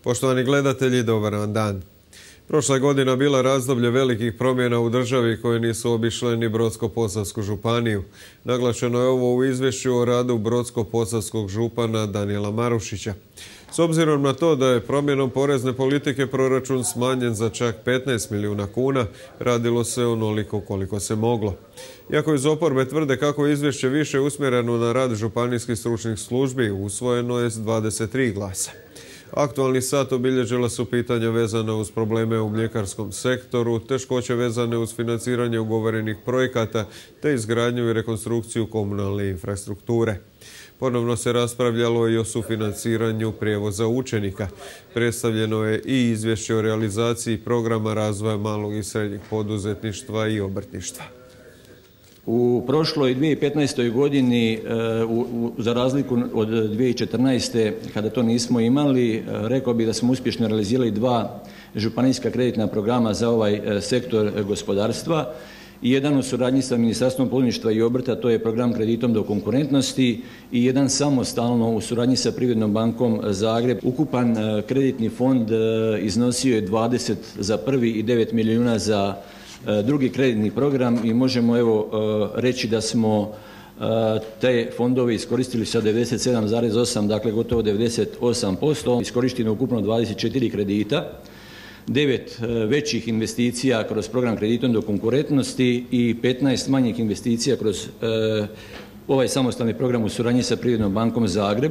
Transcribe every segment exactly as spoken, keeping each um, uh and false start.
Poštovani gledatelji, dobar vam dan. Prošla godina bila razdoblje velikih promjena u državi koje nisu obišle ni Brodsko-posavsku županiju. Naglašeno je ovo u izvješću o radu Brodsko-posavskog župana Danijela Marušića. S obzirom na to da je promjenom porezne politike proračun smanjen za čak petnaest milijuna kuna, radilo se onoliko koliko se moglo. Iako iz oporbe tvrde kako je izvješće više usmjereno na rad županijskih stručnih službi, usvojeno je s dvadeset tri glasa. Aktualni sat obilježila su pitanja vezana uz probleme u mljekarskom sektoru, teškoće vezane uz financiranje ugovorenih projekata te izgradnju i rekonstrukciju komunalne infrastrukture. Ponovno se raspravljalo i o sufinanciranju prijevoza učenika. Predstavljeno je i izvješće o realizaciji programa razvoja malog i srednjeg poduzetništva i obrtništva. U prošloj dvije tisuće petnaestoj godini, za razliku od dvije tisuće četrnaeste. kada to nismo imali, rekao bih da smo uspješno realizirali dva županijska kreditna programa za ovaj sektor gospodarstva. Jedan u suradnji sa Ministarstvom poduzetništva i obrta, to je program kreditom do konkurentnosti, i jedan samostalno u suradnji sa Privrednom bankom Zagreb. Ukupan kreditni fond iznosio je dvadeset za prvi i devet milijuna za drugi kreditni program i možemo evo reći da smo te fondove iskoristili sa devedeset sedam zarez osam, dakle gotovo devedeset osam posto. Iskorišteno ukupno dvadeset četiri kredita, devet većih investicija kroz program kreditom do konkurentnosti i petnaest manjih investicija kroz ovaj samostalni program u suradnji sa Privrednom bankom Zagreb.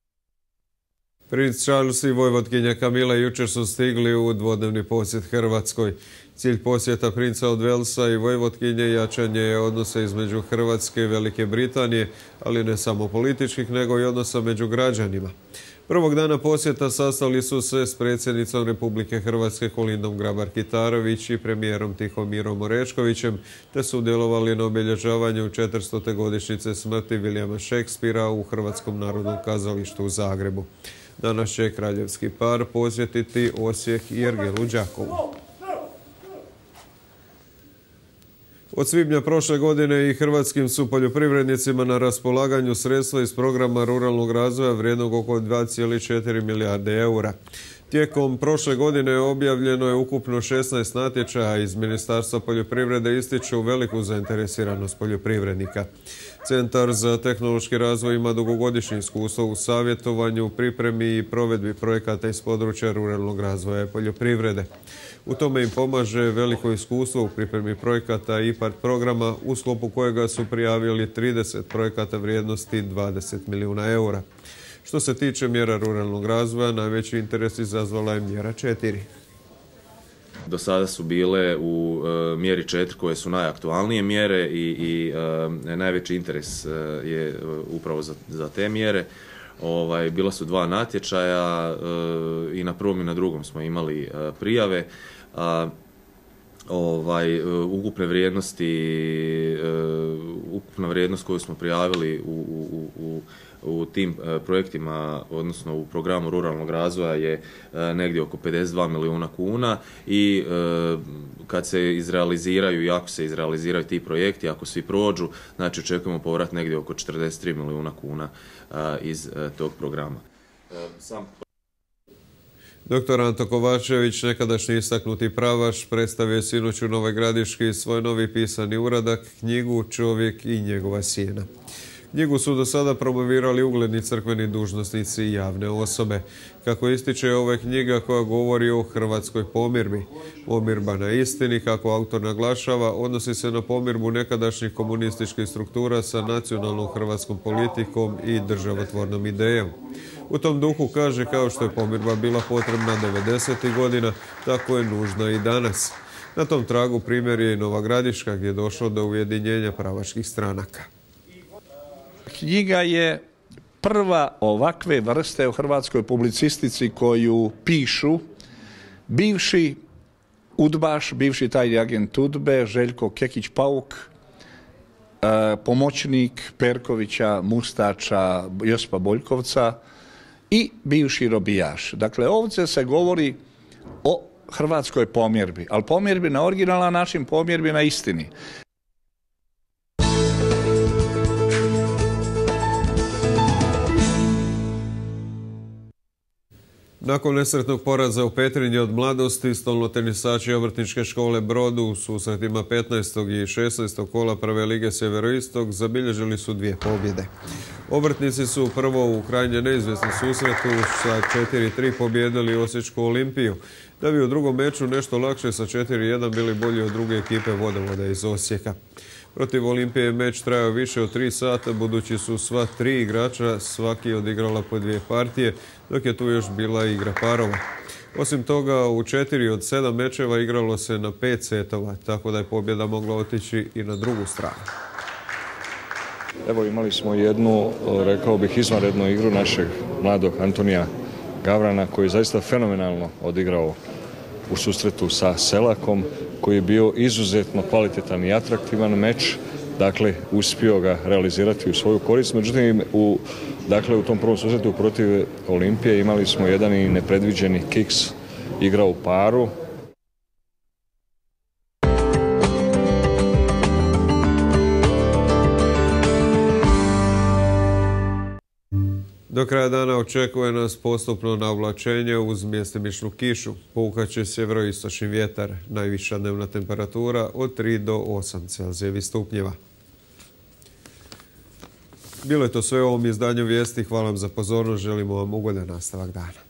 Princ Charles i vojvotkinja Kamila jučer su stigli u dvodnevni posjet Hrvatskoj. Cilj posjeta princa od Velsa i vojvotkinje jačanje je odnose između Hrvatske i Velike Britanije, ali ne samo političkih, nego i odnosa među građanima. Prvog dana posjeta sastali su se s predsjednicom Republike Hrvatske Kolindom Grabar-Kitarović i premijerom Tihomirom Oreškovićem, te su sudjelovali na obilježavanju četiristote godišnjice smrti Williama Shakespearea u Hrvatskom narodnom kazalištu u Zagrebu. Danas će kraljevski par posjetiti Osijek i Ergelu Đakovu. Od svibnja prošle godine i hrvatskim su poljoprivrednicima na raspolaganju sredstva iz programa ruralnog razvoja vrijednog oko dva zarez četiri milijarde eura. Tijekom prošle godine objavljeno je ukupno šesnaest natječaja. Iz Ministarstva poljoprivrede ističu veliku zainteresiranost poljoprivrednika. Centar za tehnološki razvoj ima dugogodišnje iskustvo u savjetovanju, pripremi i provedbi projekata iz područja ruralnog razvoja i poljoprivrede. U tome im pomaže veliko iskustvo u pripremi projekata I P A R D programa, u sklopu kojega su prijavili trideset projekata vrijednosti dvadeset milijuna eura. Što se tiče mjera ruralnog razvoja, najveći interes izazvala je mjera četiri. Do sada su bile u uh, mjeri četiri koje su najaktualnije mjere i, i uh, najveći interes uh, je uh, upravo za, za te mjere. Ovaj, bila su dva natječaja uh, i na prvom i na drugom smo imali uh, prijave. Uh, ovaj, uh, ukupne vrijednosti, uh, ukupna vrijednost koju smo prijavili u, u, u u tim projektima, odnosno u programu ruralnog razvoja, je negdje oko pedeset dva milijuna kuna i kad se izrealiziraju i ako se izrealiziraju ti projekti, ako svi prođu, znači očekujemo povrat negdje oko četrdeset tri milijuna kuna iz tog programa. Sam... Doktor Anto Kovačević, nekadašnji istaknuti pravaš, predstavio je sinoć u Novoj Gradiški svoj novi pisani uradak, knjigu Čovjek i njegova sjena. Knjigu su do sada promovirali ugledni crkveni dužnosnici i javne osobe. Kako ističe, ova je knjiga koja govori o hrvatskoj pomirbi. Pomirba na istini, kako autor naglašava, odnosi se na pomirbu nekadašnjih komunističkih struktura sa nacionalnom hrvatskom politikom i državotvornom idejom. U tom duhu kaže, kao što je pomirba bila potrebna devedesetih godina, tako je nužna i danas. Na tom tragu primjer je i Nova Gradiška, gdje je došlo do ujedinjenja pravaških stranaka. Knjiga je prva ovakve vrste u hrvatskoj publicistici koju pišu bivši udbaš, bivši tajni agent udbe Željko Kekić-Pauk, pomoćnik Perkovića, Mustača, Josipa Boljkovca i bivši robijaš. Dakle, ovdje se govori o hrvatskoj pomirbi, ali pomirbi na originalan način, pomirbi na istini. Nakon nesretnog poraza u Petrinji od Mladosti, stolnotenisači Obrtničke škole Brod u susretima petnaestog i šesnaestog kola Prve lige Sjeveroistok zabilježili su dvije pobjede. Obrtnici su prvo u krajnje neizvjesnom susretu sa četiri tri pobjedili Osječku Olimpiju, da bi u drugom meču nešto lakše sa četiri jedan bili bolji od druge ekipe Vodovoda iz Osijeka. Protiv Olimpije je meč trajao više od tri sata, budući su sva tri igrača svaki odigrala po dvije partije, dok je tu još bila igra parova. Osim toga, u četiri od sedam mečeva igralo se na pet setova, tako da je pobjeda mogla otići i na drugu stranu. Evo, imali smo jednu, rekao bih, izvanrednu igru našeg mladog Antonija Gavrana, koji je zaista fenomenalno odigrao u susretu sa Selakom, koji je bio izuzetno kvalitetan i atraktivan meč, dakle uspio ga realizirati u svoju korist. Međutim, u, dakle, u tom prvom susretu protiv Olimpije imali smo jedan i nepredviđeni kiks, igra u paru. Do kraja dana očekuje nas postupno navlačenje uz mjestimičnu kišu. Puhaće sjeveroistočni vjetar, najviša dnevna temperatura od tri do osam Celzijevih stupnjeva. Bilo je to sve u ovom izdanju vijesti. Hvala vam za pozornost. Želimo vam ugodan nastavak dana.